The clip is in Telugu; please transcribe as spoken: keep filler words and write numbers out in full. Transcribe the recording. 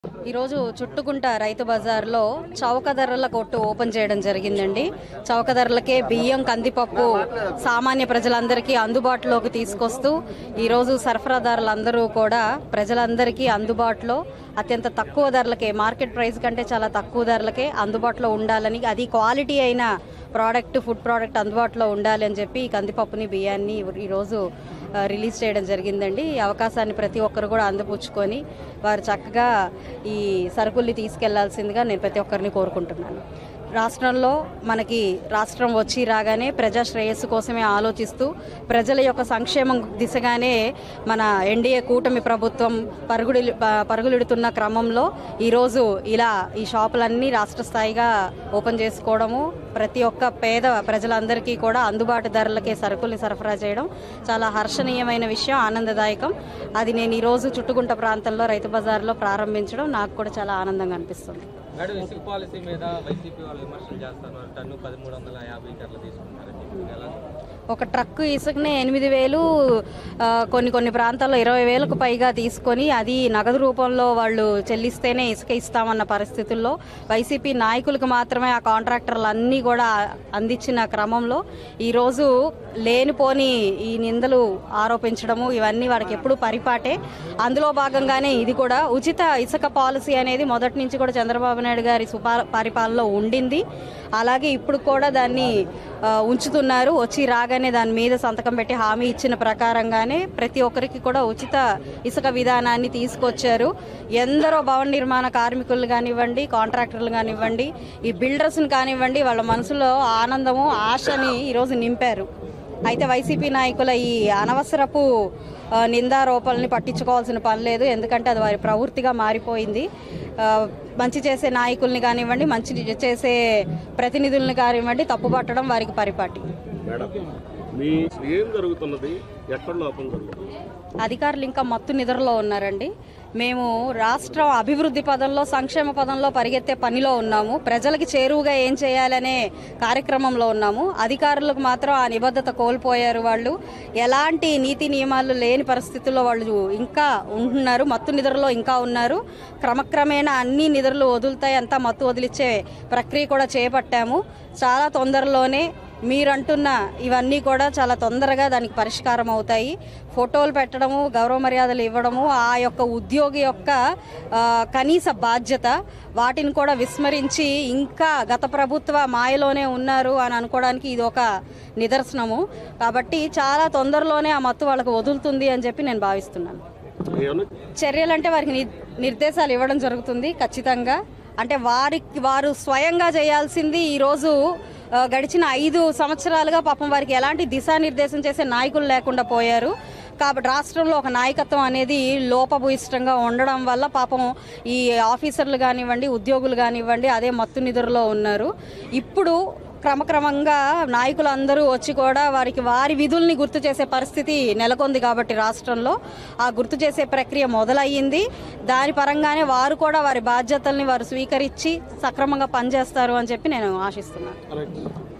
ఈరోజు చుట్టుకుంట రైతు బజార్లో చౌక ధరల కొట్టు ఓపెన్ చేయడం జరిగిందండి. చౌక ధరలకే బియ్యం, కందిపప్పు సామాన్య ప్రజలందరికీ అందుబాటులోకి తీసుకొస్తూ ఈరోజు సరఫరాదారులందరూ కూడా ప్రజలందరికీ అందుబాటులో అత్యంత తక్కువ ధరలకే, మార్కెట్ ప్రైస్ కంటే చాలా తక్కువ ధరలకే అందుబాటులో ఉండాలని, అది క్వాలిటీ అయిన ప్రోడక్ట్, ఫుడ్ ప్రోడక్ట్ అందుబాటులో ఉండాలి అని చెప్పి ఈ కందిపప్పుని, బియ్యాన్ని ఈరోజు రిలీజ్ చేయడం జరిగిందండి. ఈ అవకాశాన్ని ప్రతి ఒక్కరు కూడా అందిపుచ్చుకొని వారు చక్కగా ఈ సరుకుల్ని తీసుకెళ్లాల్సిందిగా నేను ప్రతి ఒక్కరిని కోరుకుంటున్నాను. రాష్ట్రంలో మనకి రాష్ట్రం వచ్చి రాగానే ప్రజా శ్రేయస్సు కోసమే ఆలోచిస్తూ ప్రజల యొక్క సంక్షేమం దిశగానే మన ఎన్డీఏ కూటమి ప్రభుత్వం పరుగుడి పరుగులెడుతున్న క్రమంలో ఈరోజు ఇలా ఈ షాపులన్నీ రాష్ట్ర స్థాయిగా ఓపెన్ చేసుకోవడము, ప్రతి ఒక్క పేద ప్రజలందరికీ కూడా అందుబాటు ధరలకే సరుకుల్ని సరఫరా చేయడం చాలా హర్షణీయమైన విషయం, ఆనందదాయకం. అది నేను ఈరోజు చుట్టుకుంట ప్రాంతంలో రైతు బజార్లో ప్రారంభించడం నాకు కూడా చాలా ఆనందంగా అనిపిస్తుంది. మేడం, ఇసుక పాలసీ మీద వైసీపీ వాళ్ళు విమర్శలు చేస్తారు. టన్ను పదమూడు వందల యాభై అట్లా తీసుకుంటారు. ఒక ట్రక్కు ఇసుకనే ఎనిమిది వేలు కొన్ని కొన్ని ప్రాంతాల్లో ఇరవై వేలకు పైగా తీసుకొని అది నగదు రూపంలో వాళ్ళు చెల్లిస్తేనే ఇసుక ఇస్తామన్న పరిస్థితుల్లో వైసీపీ నాయకులకు మాత్రమే ఆ కాంట్రాక్టర్లు అన్నీ కూడా అందించిన క్రమంలో ఈరోజు లేనిపోని ఈ నిందలు ఆరోపించడము ఇవన్నీ వాడికి ఎప్పుడు పరిపాటే. అందులో భాగంగానే ఇది కూడా ఉచిత ఇసుక పాలసీ అనేది మొదటి నుంచి కూడా చంద్రబాబు నాయుడు గారి సుపా పరిపాలనలో ఉండింది. అలాగే ఇప్పుడు కూడా దాన్ని ఉంచుతున్నారు. వచ్చి రాగానే దాని మీద సంతకం పెట్టి హామీ ఇచ్చిన ప్రకారంగానే ప్రతి ఒక్కరికి కూడా ఉచిత ఇసుక విధానాన్ని తీసుకొచ్చారు. ఎందరో భవన నిర్మాణ కార్మికులు కానివ్వండి, కాంట్రాక్టర్లు కానివ్వండి, ఈ బిల్డర్స్ని కానివ్వండి, వాళ్ళ మనసులో ఆనందము, ఆశని ఈరోజు నింపారు. అయితే వైసీపీ నాయకుల ఈ అనవసరపు నిందారోపణల్ని పట్టించుకోవాల్సిన పని లేదు, ఎందుకంటే అది వారి ప్రవృత్తిగా మారిపోయింది. మంచి చేసే నాయకుల్ని కానివ్వండి, మంచి చేసే ప్రతినిధుల్ని కానివ్వండి తప్పుపట్టడం వారికి పరిపాటి. అధికారులు ఇంకా మత్తు నిద్రలో ఉన్నారండి. మేము రాష్ట్రం అభివృద్ధి పదంలో, సంక్షేమ పదంలో పరిగెత్తే పనిలో ఉన్నాము. ప్రజలకి చేరువుగా ఏం చేయాలనే కార్యక్రమంలో ఉన్నాము. అధికారులకు మాత్రం ఆ నిబద్ధత కోల్పోయారు. వాళ్ళు ఎలాంటి నీతి నియమాలు లేని పరిస్థితుల్లో వాళ్ళు ఇంకా ఉంటున్నారు, మత్తు నిద్రలో ఇంకా ఉన్నారు. క్రమక్రమేణా అన్ని నిద్రలు వదులుతాయి, అంతా మత్తు వదిలిచ్చే ప్రక్రియ కూడా చేపట్టాము. చాలా తొందరలోనే మీరంటున్న ఇవన్నీ కూడా చాలా తొందరగా దానికి పరిష్కారం అవుతాయి. ఫోటోలు పెట్టడము, గౌరవ మర్యాదలు ఇవ్వడము ఆ యొక్క ఉద్యోగి యొక్క కనీస బాధ్యత. వాటిని కూడా విస్మరించి ఇంకా గత ప్రభుత్వ మాయలోనే ఉన్నారు అని అనుకోవడానికి ఇది ఒక నిదర్శనము. కాబట్టి చాలా తొందరలోనే ఆ మత్తు వాళ్ళకు వదులుతుంది అని చెప్పి నేను భావిస్తున్నాను. చర్యలంటే వారికి నిర్దేశాలు ఇవ్వడం జరుగుతుంది ఖచ్చితంగా. అంటే వారికి వారు స్వయంగా చేయాల్సింది ఈరోజు గడిచిన ఐదు సంవత్సరాలుగా పాపం వారికి ఎలాంటి దిశానిర్దేశం చేసే నాయకులు లేకుండా పోయారు. కాబట్టి రాష్ట్రంలో ఒక నాయకత్వం అనేది లోపభూయిష్టంగా ఉండడం వల్ల పాపం ఈ ఆఫీసర్లు కానివ్వండి, ఉద్యోగులు కానివ్వండి అదే మత్తు నిద్రలో ఉన్నారు. ఇప్పుడు క్రమక్రమంగా నాయకులు అందరూ వచ్చి కూడా వారికి వారి విధుల్ని గుర్తు చేసే పరిస్థితి నెలకొంది. కాబట్టి రాష్ట్రంలో ఆ గుర్తు చేసే ప్రక్రియ మొదలయ్యింది. దాని పరంగానే వారు కూడా వారి బాధ్యతల్ని వారు స్వీకరించి సక్రమంగా పనిచేస్తారు అని చెప్పి నేను ఆశిస్తున్నాను.